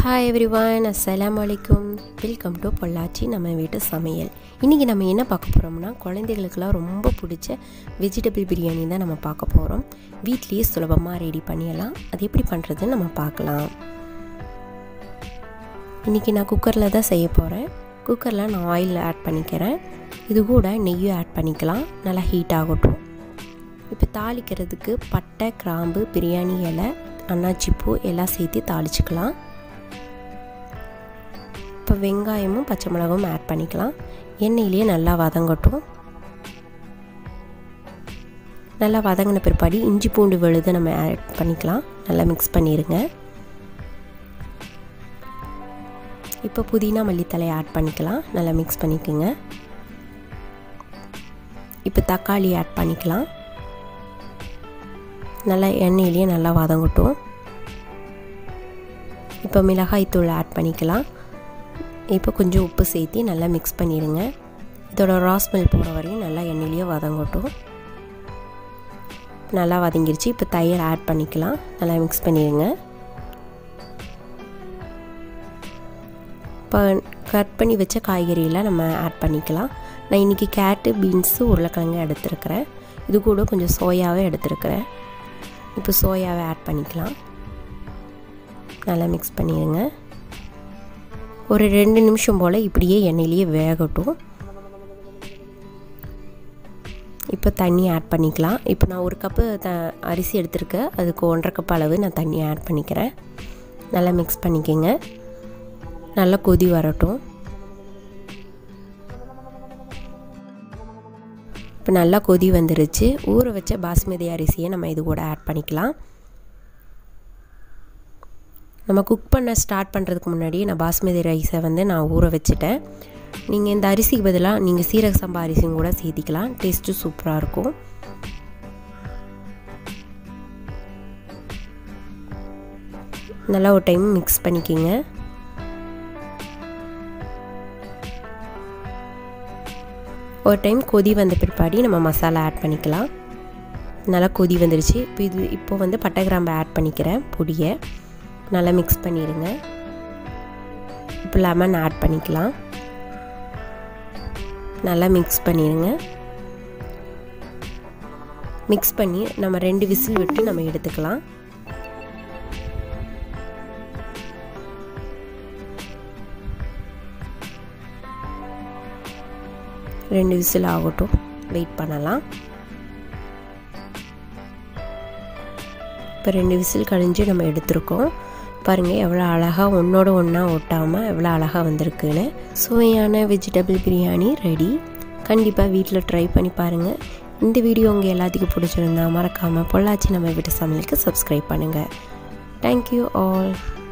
Hi everyone, Assalamualaikum. Welcome to Pollachi நம்ம வீட்டு சமையல். இன்றைக்கி நம்ம என்ன பார்க்க போகிறோம்னா குழந்தைகளுக்கெல்லாம் ரொம்ப பிடிச்ச வெஜிடபிள் பிரியாணி தான் நம்ம பார்க்க போகிறோம். வீட்லேயே சுலபமாக ரெடி பண்ணிடலாம். அது எப்படி பண்ணுறதுன்னு நம்ம பார்க்கலாம். இன்றைக்கி நான் குக்கரில் தான் செய்ய போகிறேன். குக்கரில் நான் ஆயில் ஆட் பண்ணிக்கிறேன். இது கூட நெய்யும் ஆட் பண்ணிக்கலாம். நல்லா ஹீட் ஆகட்டும். இப்போ தாளிக்கிறதுக்கு பட்டை, கிராம்பு, பிரியாணி இலை, அன்னாச்சிப்பூ எல்லாம் சேர்த்து தாளிச்சுக்கலாம். இப்போ வெங்காயமும் பச்சை மிளகும் ஆட் பண்ணிக்கலாம். எண்ணெயிலேயே நல்லா வதங்கட்டும். நல்லா வதங்கின பிற்பாடு இஞ்சி பூண்டு விழுது நம்ம ஆட் பண்ணிக்கலாம். நல்லா மிக்ஸ் பண்ணிடுங்க. இப்போ புதினா மல்லித்தலை ஆட் பண்ணிக்கலாம். நல்லா மிக்ஸ் பண்ணிக்கோங்க. இப்போ தக்காளி ஆட் பண்ணிக்கலாம். நல்லா எண்ணெயிலேயே நல்லா வதங்கட்டும். இப்போ மிளகாய்த்தூள் ஆட் பண்ணிக்கலாம். இப்போ கொஞ்சம் உப்பு சேர்த்து நல்லா மிக்ஸ் பண்ணிடுங்க. இதோட ராஸ்மெல் போகிற வரையும் நல்லா எண்ணெயிலேயே வதங்கட்டும். நல்லா வதங்கிருச்சு. இப்போ தயிர் ஆட் பண்ணிக்கலாம். நல்லா மிக்ஸ் பண்ணிடுங்க. இப்போ கட் பண்ணி வச்ச காய்கறியெல்லாம் நம்ம ஆட் பண்ணிக்கலாம். நான் இன்றைக்கி கேரட்டு, பீன்ஸு, உருளைக்கிழங்கு எடுத்துருக்கிறேன். இது கூட கொஞ்சம் சோயாவே எடுத்துருக்கிறேன். இப்போ சோயாவை ஆட் பண்ணிக்கலாம். நல்லா மிக்ஸ் பண்ணிடுங்க. ஒரு 2 நிமிஷம் போல் இப்படியே எண்ணெயிலேயே வேகட்டும். இப்போ தண்ணி ஆட் பண்ணிக்கலாம். இப்போ நான் 1 கப்பு அரிசி எடுத்துருக்கேன். அதுக்கு 1.5 கப் அளவு நான் தண்ணி ஆட் பண்ணிக்கிறேன். நல்லா மிக்ஸ் பண்ணிக்கோங்க. நல்லா கொதி வரட்டும். இப்போ நல்லா கொதி வந்துருச்சு. ஊற வச்ச பாஸ்மதி அரிசியை நம்ம இது கூட ஆட் பண்ணிக்கலாம். நம்ம குக் பண்ண ஸ்டார்ட் பண்ணுறதுக்கு முன்னாடி நான் பாஸ்மதி ரைஸை நான் ஊற வச்சுட்டேன். நீங்கள் இந்த அரிசிக்கு பதிலாக நீங்கள் சீரக சம்பா அரிசியும் கூட சேர்த்திக்கலாம். டேஸ்ட்டு சூப்பராக இருக்கும். நல்லா ஒரு டைம் மிக்ஸ் பண்ணிக்கிங்க. ஒரு டைம் கொதி வந்த பிற்பாடு நம்ம மசாலா ஆட் பண்ணிக்கலாம். நல்லா கொதி வந்துடுச்சு. இப்போ பட்டை கிராம்பு ஆட் பண்ணிக்கிறேன் பொடியை. நல்லா மிக்ஸ் பண்ணிடுங்க. இப்போ லெமன் ஆட் பண்ணிக்கலாம். நல்லா மிக்ஸ் பண்ணிடுங்க. மிக்ஸ் பண்ணி நம்ம 2 விசில் விட்டு நம்ம எடுத்துக்கலாம். ரெண்டு விசில் ஆகட்டும். வெயிட் பண்ணலாம். இப்போ 2 விசில் கழிஞ்சு நம்ம எடுத்துருக்கோம். பாருங்கள் எவ்வளோ அழகாக ஒன்றோட ஒன்றா ஒட்டாமல் எவ்வளோ அழகாக வந்திருக்குன்னு. சுவையான வெஜிடபிள் பிரியாணி ரெடி. கண்டிப்பாக வீட்டில் ட்ரை பண்ணி பாருங்கள். இந்த வீடியோ உங்கள் எல்லாத்துக்கும் பிடிச்சிருந்தா மறக்காமல் பொள்ளாச்சி நம்ம வீட்டு சமையலுக்கு சப்ஸ்கிரைப் பண்ணுங்கள். Thank you all.